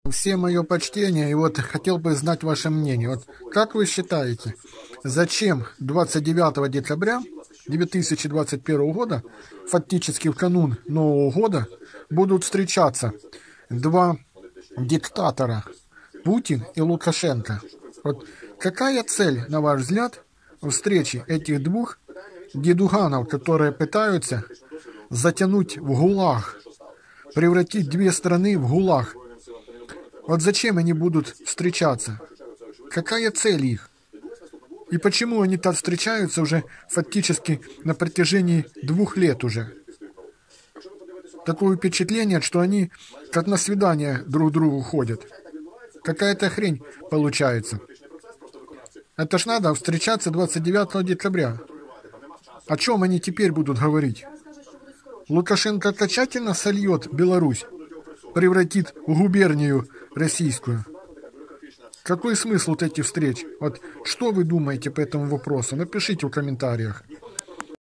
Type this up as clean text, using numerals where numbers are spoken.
Все мое почтение, и вот хотел бы знать ваше мнение. Вот как вы считаете, зачем 29 декабря 2021 года, фактически в канун Нового года, будут встречаться два диктатора, Путин и Лукашенко? Вот какая цель, на ваш взгляд, встречи этих двух дедуганов, которые пытаются затянуть в ГУЛАГ, превратить две страны в ГУЛАГ? Вот зачем они будут встречаться? Какая цель их? И почему они так встречаются уже фактически на протяжении 2 лет уже? Такое впечатление, что они как на свидание друг к другу ходят. Какая-то хрень получается. Это ж надо встречаться 29 декабря. О чем они теперь будут говорить? Лукашенко окончательно сольет Беларусь, превратит в губернию российскую. Какой смысл вот этих встреч? Вот что вы думаете по этому вопросу? Напишите в комментариях.